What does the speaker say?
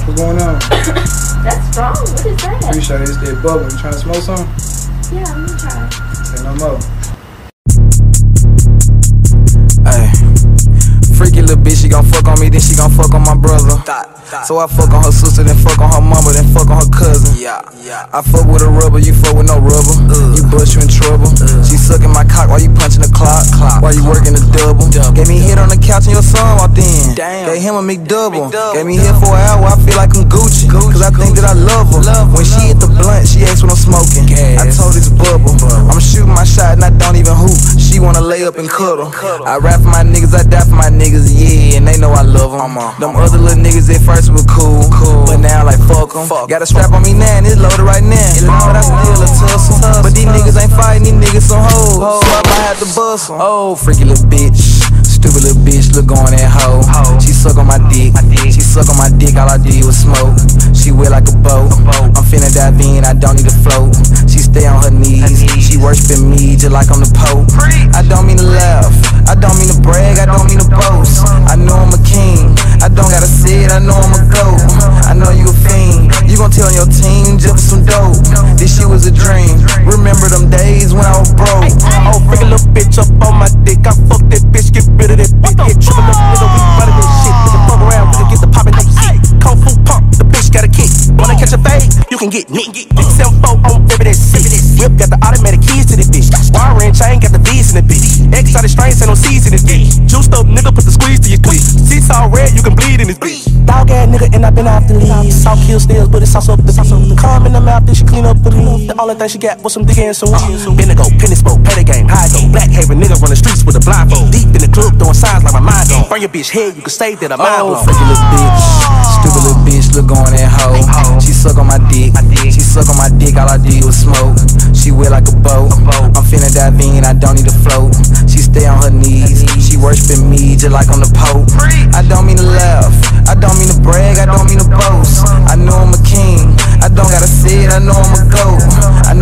What's going on? That's strong. What is that? Appreciate it. It's that bubble. You trying to smoke some? Yeah, let me try. Say no more. Ay. Freaky little bitch, she gon' fuck on me, then she gon' fuck on my brother. So I fuck on her sister, then fuck on her mama, then fuck on her cousin. I fuck with a rubber, you fuck with no rubber. You bust, you in trouble. She sucking my cock while you punching the clock. While you working the double. Gave me hit on the couch and your son walked in. Gave him a McDouble. Gave me hit for an hour, I feel like I'm Gucci. Cause I think that I love her. When she hit the blunt, she asks what I'm smoking. I told this bubble, I'm shooting my shot and I don't even hoop. She wanna lay up and cuddle. I rap for my niggas, I die for my niggas, yeah, and they know I love them. Them other little niggas at first were cool, but now like fuck them. Got a strap on me now and it's loaded right now, but I still a tussle. But these niggas ain't fighting, these niggas some hoes, so I might have to bust them. Oh, freaky little bitch, stupid little bitch, look on that hoe. She suck on my dick, she suck on my dick, all I did was smoke. She wet like a boat, I'm finna dive in, I don't need to float. She stay on her knees, she worshiping me just like I'm the Pope. I don't mean to laugh, I don't mean to brag, I don't mean to boast. I know I'm a king, I don't gotta say it, I know I'm a goat. I know you a fiend, you gon' tell your team just for some dope. This shit was a dream, remember them days when I was broke. Oh, freaking little bitch up on my dick, I fuck that bitch, get rid of that bitch. Hit triple up, nigga, we running this shit. We can fuck around, we can get the poppin' on seat. Kung Fu pump, the bitch got a kick. Wanna catch a fade, you can get nick. 674 on every that shit. Whip got the automatic keys to this bitch. Wire and chain got the V's in the bitch. Exotic strains and no C's in this bitch. Juiced up nigga, put the squeeze to your clit. Seesaw red, you can bleed in this bitch. Dog ass nigga, and I been off the lead. Soft kill steals, but it's also up the beat. Calm in the mouth, then she clean up the lead. The only thing she got was some dick and some weed. Been to go, penny smoke, pay the game, high go. Black haven nigga run the streets with a blindfold. Deep in the club, throwing signs like my mind gone. Burn your bitch head, you can stay that I'm mind blown. Oh, freaky little bitch, stupid little bitch, look on that hoe. She suck on my dick, she suck on my dick, all I did was smoke. She wet like a boat, I'm finna dive in, I don't need to float. She stay on her knees, she worshiping me just like I'm the Pope. I don't mean to laugh, I don't mean to brag, I don't mean to boast. I know I'm a king, I don't gotta say it, I know I'm a goat. I